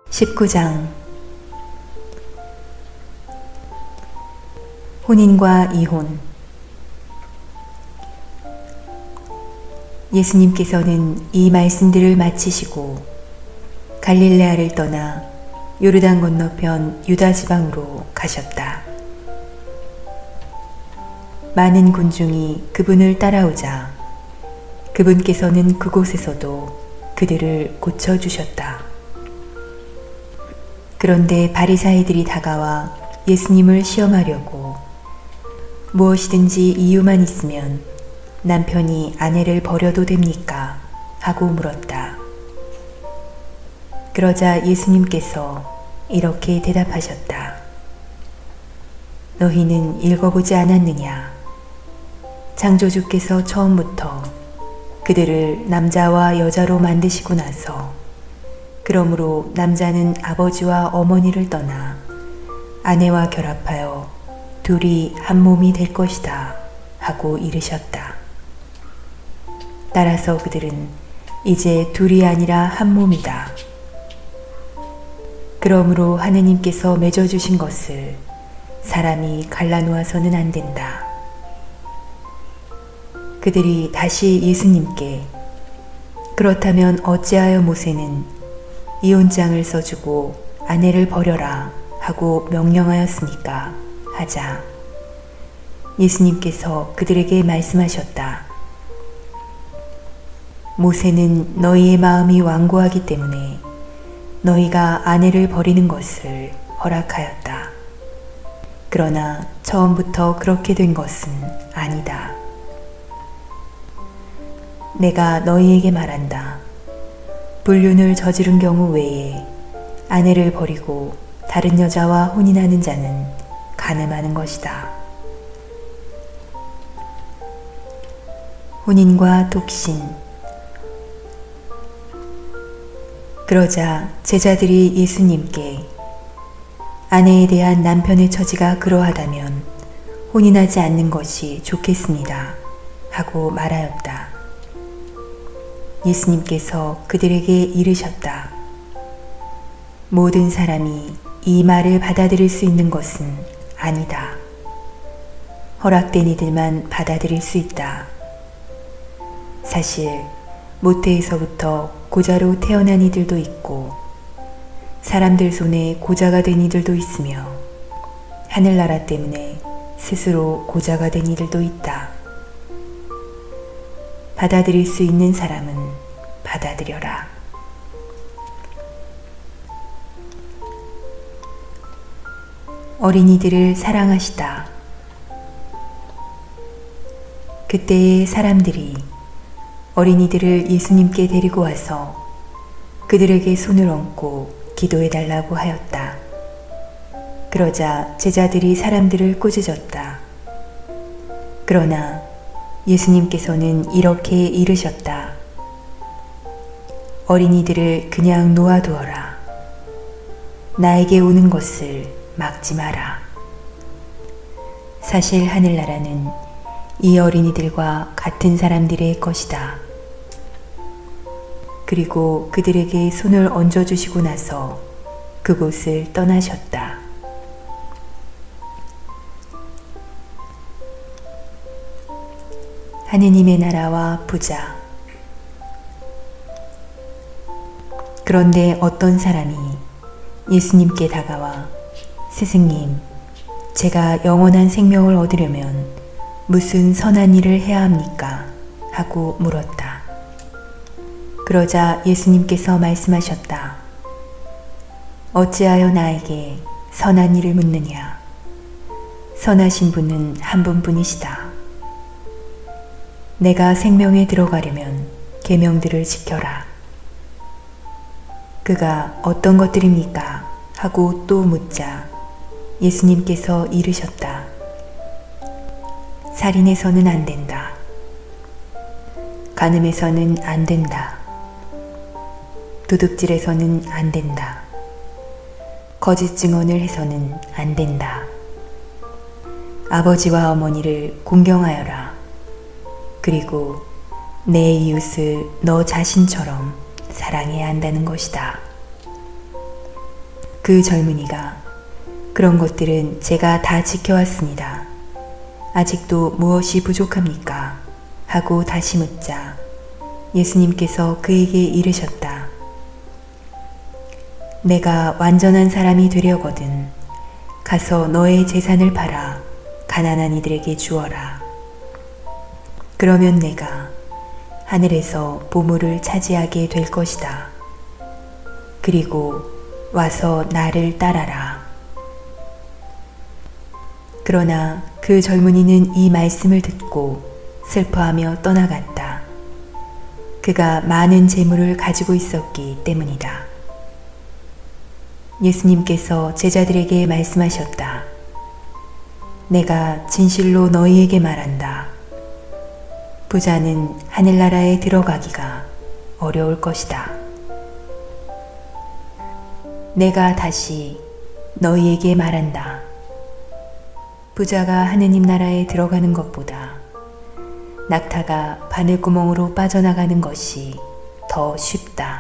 19장 혼인과 이혼. 예수님께서는 이 말씀들을 마치시고 갈릴레아를 떠나 요르단 건너편 유다 지방으로 가셨다. 많은 군중이 그분을 따라오자 그분께서는 그곳에서도 그들을 고쳐주셨다. 그런데 바리사이들이 다가와 예수님을 시험하려고 무엇이든지 이유만 있으면 남편이 아내를 버려도 됩니까? 하고 물었다. 그러자 예수님께서 이렇게 대답하셨다. 너희는 읽어보지 않았느냐? 창조주께서 처음부터 그들을 남자와 여자로 만드시고 나서 그러므로 남자는 아버지와 어머니를 떠나 아내와 결합하여 둘이 한 몸이 될 것이다 하고 이르셨다. 따라서 그들은 이제 둘이 아니라 한 몸이다. 그러므로 하느님께서 맺어주신 것을 사람이 갈라놓아서는 안 된다. 그들이 다시 예수님께 그렇다면 어찌하여 모세는 이혼장을 써주고 아내를 버려라 하고 명령하였으니까 하자 예수님께서 그들에게 말씀하셨다. 모세는 너희의 마음이 완고하기 때문에 너희가 아내를 버리는 것을 허락하였다. 그러나 처음부터 그렇게 된 것은 아니다. 내가 너희에게 말한다. 불륜을 저지른 경우 외에 아내를 버리고 다른 여자와 혼인하는 자는 간음하는 것이다. 혼인과 독신. 그러자 제자들이 예수님께 아내에 대한 남편의 처지가 그러하다면 혼인하지 않는 것이 좋겠습니다 하고 말하였다. 예수님께서 그들에게 이르셨다. 모든 사람이 이 말을 받아들일 수 있는 것은 아니다. 허락된 이들만 받아들일 수 있다. 사실 모태에서부터 고자로 태어난 이들도 있고 사람들 손에 고자가 된 이들도 있으며 하늘나라 때문에 스스로 고자가 된 이들도 있다. 받아들일 수 있는 사람은 받아들여라. 어린이들을 사랑하시다. 그때의 사람들이 어린이들을 예수님께 데리고 와서 그들에게 손을 얹고 기도해 달라고 하였다. 그러자 제자들이 사람들을 꾸짖었다. 그러나 예수님께서는 이렇게 이르셨다. 어린이들을 그냥 놓아두어라. 나에게 오는 것을 막지 마라. 사실 하늘나라는 이 어린이들과 같은 사람들의 것이다. 그리고 그들에게 손을 얹어주시고 나서 그곳을 떠나셨다. 하느님의 나라와 부자. 그런데 어떤 사람이 예수님께 다가와 스승님, 제가 영원한 생명을 얻으려면 무슨 선한 일을 해야 합니까? 하고 물었다. 그러자 예수님께서 말씀하셨다. 어찌하여 나에게 선한 일을 묻느냐? 선하신 분은 한 분뿐이시다. 내가 생명에 들어가려면 계명들을 지켜라. 그가 어떤 것들입니까? 하고 또 묻자 예수님께서 이르셨다. 살인해서는 안 된다. 간음해서는 안 된다. 도둑질해서는 안 된다. 거짓 증언을 해서는 안 된다. 아버지와 어머니를 공경하여라. 그리고 내 이웃을 너 자신처럼 사랑해야 한다는 것이다. 그 젊은이가 그런 것들은 제가 다 지켜왔습니다. 아직도 무엇이 부족합니까? 하고 다시 묻자 예수님께서 그에게 이르셨다. 내가 완전한 사람이 되려거든 가서 너의 재산을 팔아 가난한 이들에게 주어라. 그러면 내가 하늘에서 보물을 차지하게 될 것이다. 그리고 와서 나를 따라라. 그러나 그 젊은이는 이 말씀을 듣고 슬퍼하며 떠나갔다. 그가 많은 재물을 가지고 있었기 때문이다. 예수님께서 제자들에게 말씀하셨다. 내가 진실로 너희에게 말한다. 부자는 하늘나라에 들어가기가 어려울 것이다. 내가 다시 너희에게 말한다. 부자가 하느님 나라에 들어가는 것보다 낙타가 바늘구멍으로 빠져나가는 것이 더 쉽다.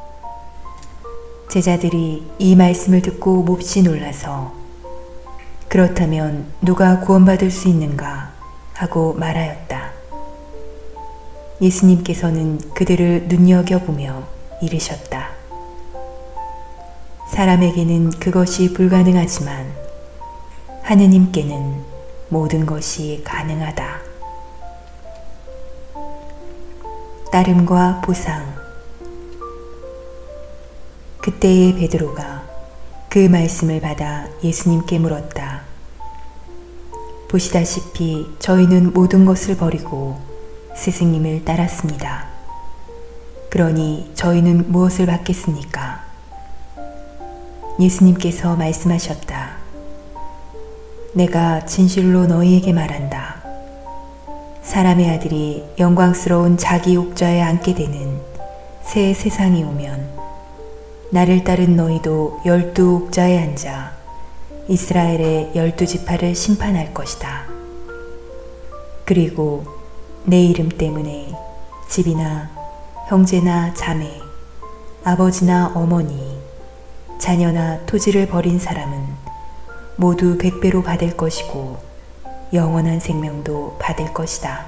제자들이 이 말씀을 듣고 몹시 놀라서 그렇다면 누가 구원받을 수 있는가 하고 말하였다. 예수님께서는 그들을 눈여겨보며 이르셨다. 사람에게는 그것이 불가능하지만 하느님께는 모든 것이 가능하다. 따름과 보상. 그때의 베드로가 그 말씀을 받아 예수님께 물었다. 보시다시피 저희는 모든 것을 버리고 스승님을 따랐습니다. 그러니 저희는 무엇을 받겠습니까? 예수님께서 말씀하셨다. 내가 진실로 너희에게 말한다. 사람의 아들이 영광스러운 자기 옥좌에 앉게 되는 새 세상이 오면 나를 따른 너희도 12 옥좌에 앉아 이스라엘의 12지파를 심판할 것이다. 그리고 내 이름 때문에 집이나 형제나 자매, 아버지나 어머니, 자녀나 토지를 버린 사람은 모두 100배로 받을 것이고 영원한 생명도 받을 것이다.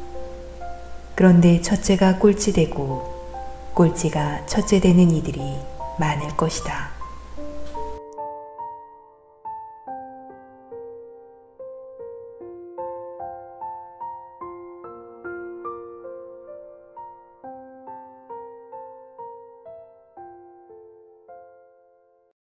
그런데 첫째가 꼴찌되고 꼴찌가 첫째 되는 이들이 많을 것이다.